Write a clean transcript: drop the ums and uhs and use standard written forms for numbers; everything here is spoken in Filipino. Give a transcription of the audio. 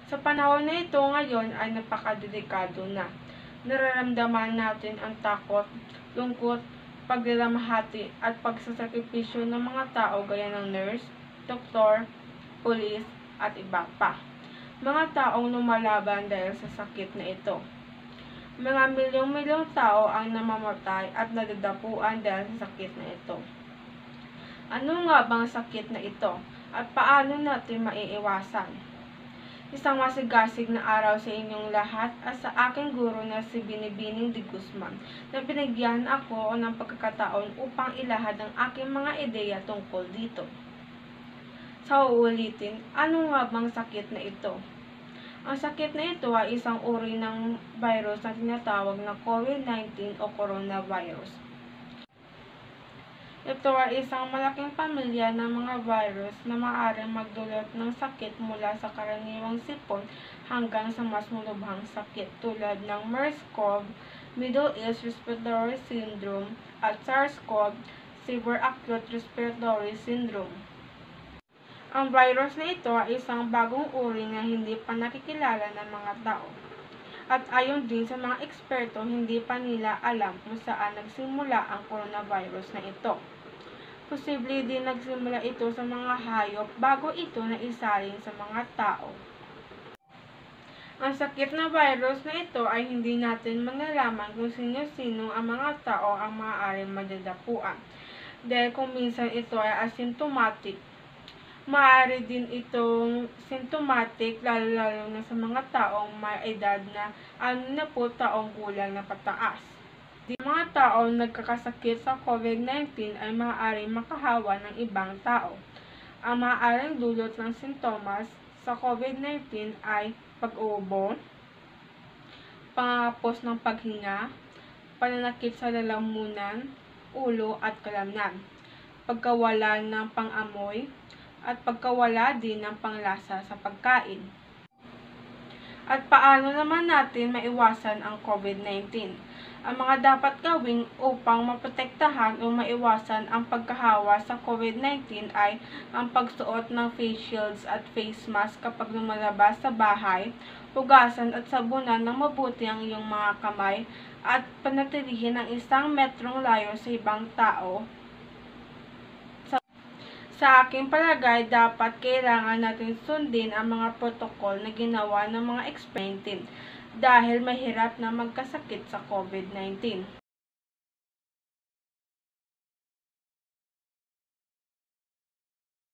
Sa panahon na ito ngayon ay napakadelikado na. Nararamdaman natin ang takot, lungkot, paglalamahati at pagsasakripisyo ng mga tao gaya ng nurse, doktor, pulis at iba pa. Mga taong lumalaban dahil sa sakit na ito. Mga milyong-milyong tao ang namamatay at nadadapuan dahil sa sakit na ito. Ano nga bang sakit na ito at paano natin maiiwasan? Isang masigasig na araw sa inyong lahat at sa aking guro na si Binibining de Guzman na binigyan ako ng pagkakataon upang ilahad ang aking mga ideya tungkol dito. Sa uulitin, ano nga bang sakit na ito? Ang sakit na ito ay isang uri ng virus na tinatawag na COVID-19 o coronavirus. Ito ay isang malaking pamilya ng mga virus na maaaring magdulot ng sakit mula sa karaniwang sipon hanggang sa mas malubhang sakit tulad ng MERS-CoV, Middle East Respiratory Syndrome, at SARS-CoV, Severe Acute Respiratory Syndrome. Ang virus na ito ay isang bagong uri na hindi pa nakikilala ng mga tao. At ayon din sa mga eksperto, hindi pa nila alam kung saan nagsimula ang coronavirus na ito. Posible din nagsimula ito sa mga hayop bago ito naisalin sa mga tao. Ang sakit na virus na ito ay hindi natin malalaman kung sino-sino ang mga tao ang maaaring madadapuan. Dahil kung minsan ito ay asymptomatic, maaari din itong symptomatic lalo-lalo na sa mga taong may edad na 60 taong gulang na pataas. Mga taong nagkakasakit sa COVID-19 ay maaaring makahawa ng ibang tao. Ang maaaring dulot ng sintomas sa COVID-19 ay pag-uubo, pangapos ng paghinga, pananakit sa lalamunan, ulo at kalamnan, pagkawala ng pang-amoy, at pagkawala din ng panglasa sa pagkain. At paano naman natin maiwasan ang COVID-19? Ang mga dapat gawin upang maprotektahan o maiwasan ang pagkahawa sa COVID-19 ay ang pagsuot ng face shields at face mask kapag lumalabas sa bahay, hugasan at sabunan ng mabuti ang iyong mga kamay, at panatilihin ang 1 metrong layo sa ibang tao. Sa aking palagay, dapat kailangan natin sundin ang mga protokol na ginawa ng mga eksperto dahil mahirap na magkasakit sa COVID-19.